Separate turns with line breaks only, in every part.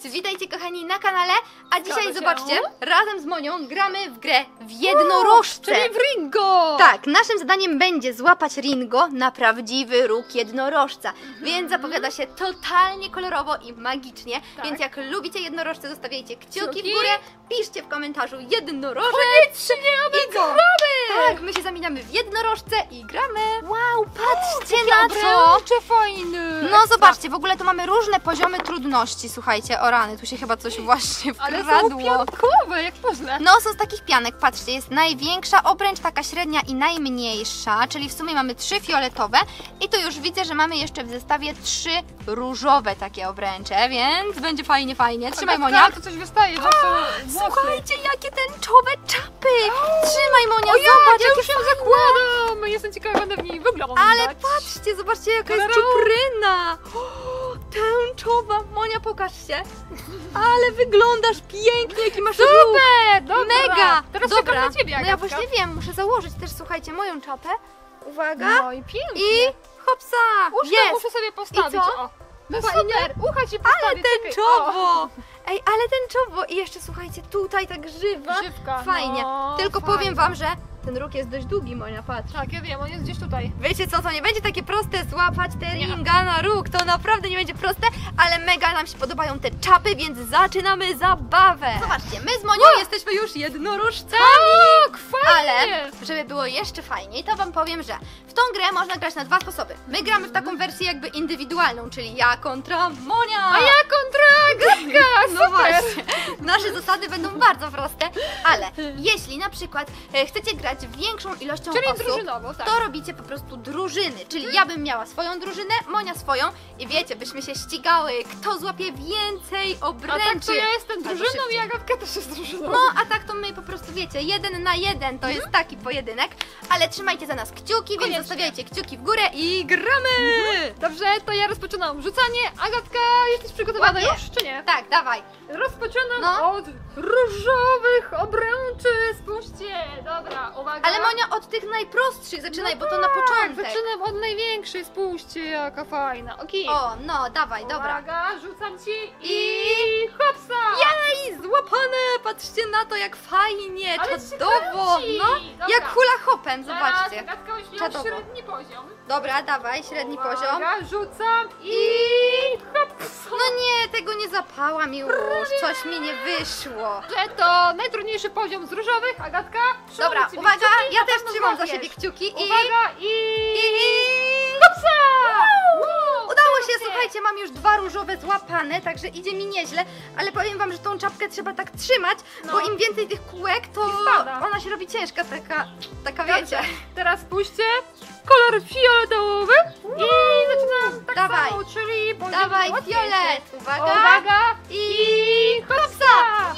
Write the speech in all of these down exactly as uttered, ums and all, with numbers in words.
witajcie kochani na kanale, a dzisiaj
się.
zobaczcie, razem z Monią gramy w grę w jednorożce.
Czyli w Ringo!
Tak, naszym zadaniem będzie złapać Ringo na prawdziwy róg jednorożca, mhm. więc zapowiada się totalnie kolorowo i magicznie,
tak.
więc jak lubicie jednorożce, zostawiajcie kciuki,
Kciuki.
w górę, piszcie w komentarzu jednorożec
Koniecznie,
i gramy! Tak, my się zamieniamy w jednorożce i gramy. Wow, patrzcie na to!
Czy fajny!
No zobaczcie, w ogóle tu mamy różne poziomy trudności, słuchajcie, o rany, tu się chyba coś właśnie
Ale
wkradło.
są piankowe, jak puzzle.
No są z takich pianek, patrzcie, jest największa obręcz, taka średnia i najmniejsza, czyli w sumie mamy trzy fioletowe i tu już widzę, że mamy jeszcze w zestawie trzy różowe takie obręcze, więc będzie fajnie, fajnie. Trzymaj,
Agatka,
Monia.
to coś wystaje, to są włosy.
Słuchajcie, jakie tęczowe czapy! Trzymaj, Monia,
O ja,
zobacz,
ja
jakie
już ją
fajne.
zakładam! Jestem ciekawa, jak one w niej wyglądać.
Ale patrzcie, zobaczcie, jaka jest
Kolorowo.
czupryna! O, tęczowa! Monia, pokaż się! Ale wyglądasz pięknie, jaki masz ruch!
Super! Dobra.
Mega!
Teraz
Dobra,
czekam na ciebie,
no ja
Agatka.
właśnie wiem, muszę założyć też, słuchajcie, moją czapę. Uwaga!
No i pięknie.
I hopsa!
Uszka
Jest!
muszę sobie postawić.
I co?
O. No
Fajnie.
super, ucha ci
Ale
postawię. czekaj.
tęczowo! Ej, ale tęczowo! I jeszcze, słuchajcie, tutaj tak żywa.
Grzywka,
Fajnie.
no,
Tylko
fajnie.
powiem wam, że ten róg jest dość długi, Monia, patrz.
Tak, ja wiem, on jest gdzieś tutaj.
Wiecie co, to nie będzie takie proste złapać te
Nie.
ringa na róg, to naprawdę nie będzie proste, ale mega nam się podobają te czapy, więc zaczynamy zabawę. Zobaczcie, my z Monią
Wow.
jesteśmy już jednorożcami.
Tak, fajnie!
Ale, żeby było jeszcze fajniej, to wam powiem, że w tą grę można grać na dwa sposoby. My gramy w taką wersję jakby indywidualną, czyli ja kontra Monia.
A ja kontra Agatka,
No
super!
właśnie, nasze zasady będą bardzo proste, ale jeśli na przykład e, chcecie grać większą ilością
Czyli
osób,
drużynowo, tak.
to robicie po prostu drużyny, czyli ja bym miała swoją drużynę, Monia swoją i wiecie, byśmy się ścigały, kto złapie więcej
A
obręczy.
tak to ja jestem
albo
drużyną i
szybciej.
Agatka też jest drużyną.
No, a tak to my po prostu wiecie, jeden na jeden to jest taki pojedynek, ale trzymajcie za nas kciuki, więc
Koniecznie.
zostawiajcie kciuki w górę i gramy!
Dobrze, to ja rozpoczynam rzucanie. Agatka, jesteś przygotowana
Ładnie.
już, czy nie?
Tak, dawaj.
Rozpoczynam
No.
od różowych obręczy. Spójrzcie, dobra, uwaga.
Ale Monia, od tych najprostszych zaczynaj, bo to na
Tak,
początek.
zaczynam od największej, spójrzcie jaka fajna. Okej.
O, no, dawaj, dobra.
Uwaga, rzucam ci i,
I-
hopsa!
Jej, złapane! Patrzcie na to, jak fajnie,
Ale
czadowo!
ci
No,
Dobra.
jak hula hopem,
Teraz
zobaczcie.
Agatka już miała
Czadowo.
średni poziom.
Dobra, dawaj, średni
Uwaga,
poziom.
rzucam i hopsa!
No nie, tego nie zapałam już, coś mi nie wyszło.
Że to najtrudniejszy poziom z różowych, Agatka. trzymam
Dobra,
ci
uwaga,
kciuki,
ja
na
też
pewno
trzymam za
złapiesz.
siebie kciuki i...
Uwaga i...
i...
hopsa!
Udało się, słuchajcie, mam już dwa różowe złapane, także idzie mi nieźle, ale powiem wam, że tą czapkę trzeba tak trzymać,
No.
bo im więcej tych kółek, to
I spada.
ona się robi ciężka, taka, taka
Dobrze.
wiecie.
Teraz spójrzcie, kolor fioletowy i zaczynam tak
Dawaj.
samo, czyli poziom
Dawaj,
łatwiejszy.
fiolet, uwaga,
Uwaga
i hopsa!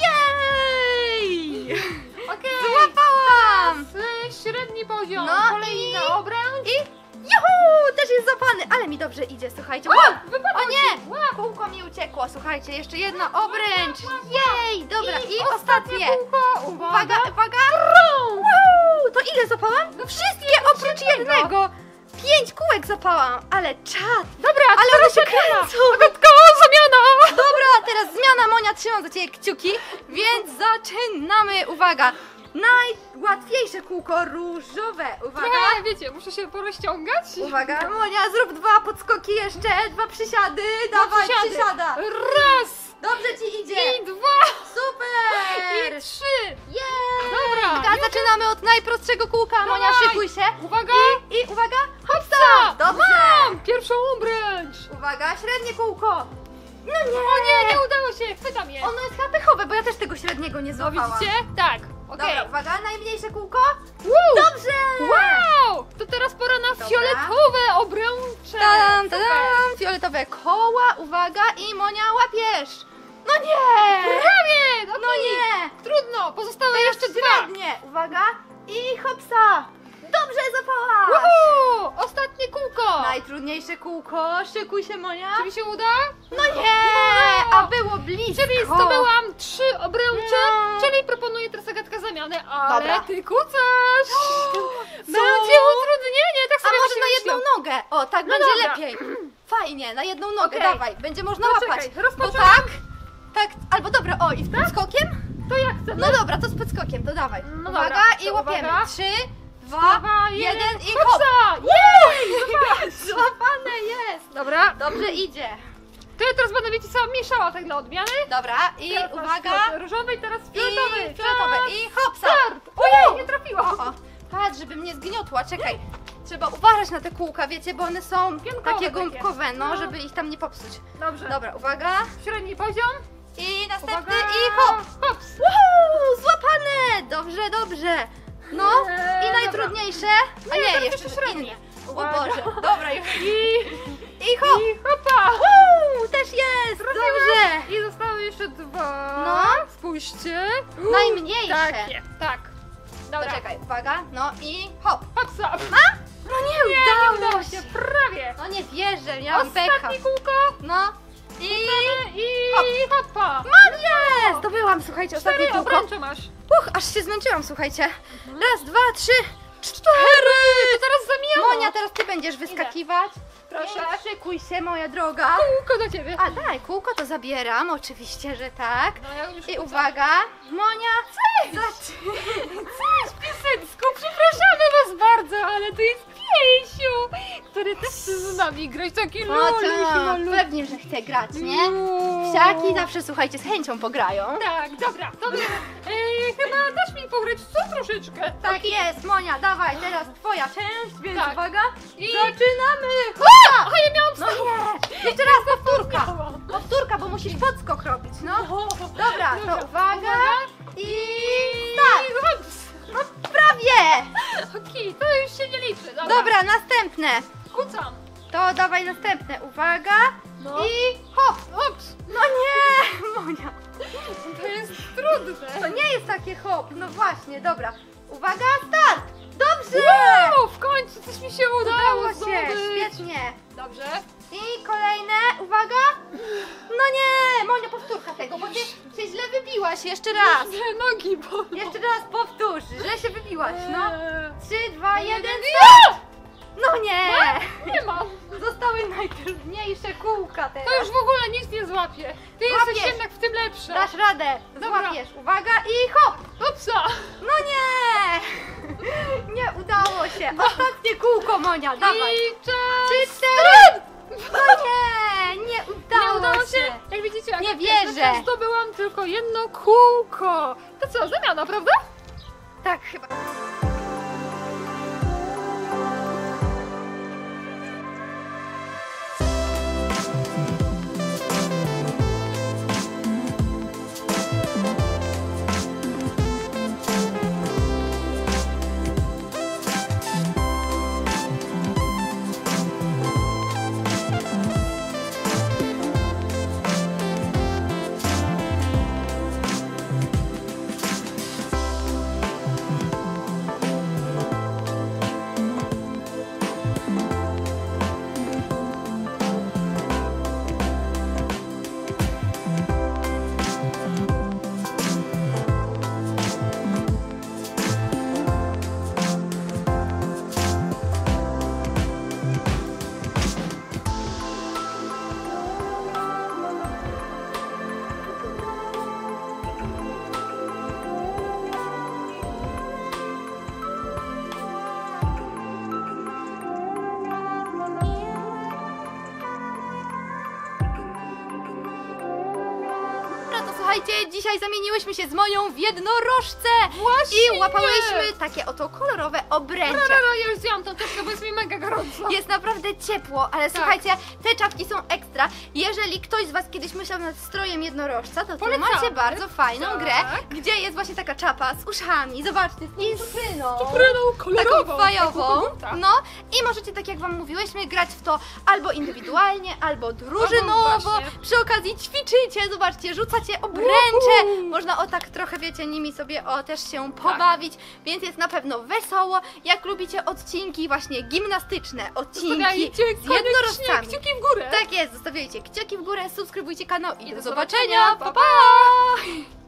Jej!
Okej,
Złapałam!
teraz średni poziom,
No
kolejny
i-
obręcz.
I juhu! Też jest zapany, ale mi dobrze idzie, słuchajcie.
O,
O,
wypadło
o nie!
ci. Łap.
Kółko mi uciekło, słuchajcie, jeszcze jedna obręcz. Jej! Dobra, i,
I
ostatnie.
Kółko.
Uwaga,
Uwaga.
uwaga! Wow! To ile zapałam? No wszystkie oprócz jednego. Pięć kółek zapałam, ale czad.
Dobra,
Ale one
teraz
się
zamiana.
kręcą.
Agatka, zamiana!
Dobra, teraz zmiana, Monia, trzymam za ciebie kciuki, więc zaczynamy. Uwaga, najłatwiejsze kółko różowe. Uwaga.
Nie, wiecie, muszę się porozciągać.
Uwaga, Monia, zrób dwa podskoki jeszcze, dwa przysiady, dawaj,
Przysiady.
przysiada.
Raz.
Dobrze ci idzie.
I dwa.
Super.
I trzy.
Jej.
Dobra.
Teraz zaczynamy od najprostszego kółka, Monia,
Dawaj.
szykuj się.
Uwaga.
I, i uwaga, hopsa.
Hopsa.
Dobrze.
Mam pierwszą obręcz.
Uwaga, średnie kółko. No nie.
O nie, nie udało się, chwytam je.
Ono jest chyba pechowe, bo ja też tego średniego nie
No
złapałam.
widzicie? Tak. Okej.
Dobra, uwaga, najmniejsze kółko.
Wow.
Dobrze.
Wow! To teraz pora na
Dobra.
fioletowe obręcze.
Tam,
Super.
tam, fioletowe koła, uwaga i Monia łapiesz. No nie.
Prawie!
No nie.
Trudno, pozostałe
Teraz
jeszcze dwa.
średnie, uwaga i hopsa. Dobrze zapałaś.
Woohoo! Ostatnie kółko.
Najtrudniejsze kółko, szykuj się, Monia.
Czy mi się uda?
No nie,
No.
a było blisko.
Czyli zdobyłam trzy obręcze,
No.
czyli proponuję teraz Agatka zamianę, ale
Dobra.
ty kucasz!
Co?
Będzie utrudnienie, tak
A
sobie
może na
myślę.
jedną nogę? O, tak
No
będzie
dobra.
lepiej. Fajnie, na jedną nogę,
Okej.
dawaj, będzie można
No
łapać.
czekaj,
Bo
rozpoczynam.
tak, tak tak, albo dobra, o i z podskokiem?
To jak chcemy?
No dobra, to z podskokiem, to dawaj.
No
Uwaga
dobra,
i
to
łapiemy.
uwaga.
Trzy, dwa,
Dwa,
jeden i hop!
hopsa!
Jej! Złapane jest!
Dobra,
Dobrze idzie.
to ja teraz będę, wiecie co, mieszała tak dla odmiany.
Dobra, i
Teraz masz
uwaga.
fioletowy, różowy i teraz fioletowy.
I fioletowy. I hopsa!
Start! Ojej, nie trafiła.
O, o. Patrz, żeby mnie zgniotła, czekaj. Trzeba uważać na te kółka, wiecie, bo one są
Piankowe
takie
takie.
gąbkowe, no,
No.
żeby ich tam nie popsuć.
Dobrze.
Dobra, uwaga.
Średni poziom.
I następny
Uwaga.
i hop!
Hops.
Woohoo! Złapane! Dobrze, dobrze. No,
Eee,
i najtrudniejsze. A
Nie,
nie,
teraz
jeszcze
jeszcze średnie.
inne. O
Uwaga.
Boże, dobra już.
I,
I hop!
i hopa.
Woo! Też jest! Dobrze!
I zostały jeszcze dwa.
No.
Spójrzcie.
Najmniejsze.
Takie, tak. Dobra.
Poczekaj, uwaga. No i hop.
Hopsa.
No nie
Nie, nie
udało
udało
się.
się. Prawie.
No nie wierzę, miałam pecha.
Ostatnie kółko.
No i
I
Hop.
hopa.
mam jest! Zdobyłam, słuchajcie, ostatnie
Cztery
kółko.
obręcze masz.
Uch, aż się zmęczyłam, słuchajcie. Raz, dwa, trzy, cztery!
To teraz zamiana.
Monia, teraz ty będziesz wyskakiwać.
Proszę.
Więc szykuj się, moja droga.
Kółko do ciebie.
A daj, kółko to zabieram, oczywiście, że tak.
No, ja już
I
rzucam.
uwaga, Monia, cześć!
Cześć, piesecku, przepraszamy was bardzo, ale to jest Piesiu, który też chce z nami grać, taki
No
loluś,
to
loluś.
pewnie, że chce grać, nie?
No.
Psiaki zawsze, słuchajcie, z chęcią pograją.
Tak, dobra, to my, e, chyba dasz mi pograć co troszeczkę.
Tak jest, Monia, dawaj, teraz twoja część, więc
Tak.
uwaga.
I-
Zaczynamy!
A, a ja miałam
No
stop.
nie, jeszcze raz powtórka.
Miałam.
Powtórka, bo musisz podskok robić, no. Dobra,
Dobra,
to uwaga i
I
start.
hops.
No prawie.
Okej, to już się nie liczy, dobra.
Dobra, następne.
Kucam.
To dawaj następne, uwaga
No.
i hop.
Hops.
No nie, Monia.
To jest trudne.
To nie jest takie hop, no właśnie, dobra. Uwaga, start. Dobrze.
Wow, w końcu coś mi się udało,
Udało się,
zdobyć.
świetnie.
Dobrze.
I kolejne, uwaga. No nie, Monia, powtórka tego, bo ty się źle wybiłaś. Jeszcze raz.
Mnie nogi bolą.
Jeszcze raz powtórz, źle się wybiłaś, no.
Eee,
Trzy, dwa, jeden,
Nie!
no nie.
Nie mam.
Zostały najtrudniejsze kółka teraz.
To już w ogóle nic nie złapie. Ty
Złapiesz.
jesteś jednak w tym lepsza.
Dasz radę,
Dobra.
złapiesz. Uwaga i hop.
Hopsa.
No nie. Nie udało się. Ostatnie kółko, Monia, dawaj.
I czas.
Trzy, cztery. No nie, nie udało,
Nie udało
się.
się? Jak widzicie, jak
Nie
ja
wierzę.
pierwszy zdobyłam tylko jedno kółko. To co, zamiana, prawda?
Tak, chyba. No to słuchajcie, dzisiaj zamieniłyśmy się z Monią w jednorożce.
Właśnie.
I łapałyśmy takie oto kolorowe obręcze.
Rara, ja już zjałam tą czapkę, bo jest mi mega gorąco.
Jest naprawdę ciepło, ale
Tak.
słuchajcie, te czapki są ekstra. Jeżeli ktoś z Was kiedyś myślał nad strojem jednorożca, to tu
Polecamy.
macie bardzo fajną
Tak.
grę, gdzie jest właśnie taka czapa z uszami. Zobaczcie, z cukryną.
Cukryną kolorową.
Taką fajową.
Tak.
No i możecie, tak jak Wam mówiłyśmy, grać w to albo indywidualnie, albo drużynowo.
Albo właśnie.
Przy okazji ćwiczycie, zobaczcie, rzucacie obręcze.
Uhu.
Można o tak trochę, wiecie, nimi sobie o też się pobawić, więc jest na pewno wesoło. Jak lubicie odcinki właśnie gimnastyczne, odcinki
Zostawiajcie
z jednorożcami.
koniecznie kciuki w górę.
Tak jest, zostawiajcie kciuki w górę, subskrybujcie kanał i,
I
do
do
zobaczenia.
zobaczenia.
Pa, pa!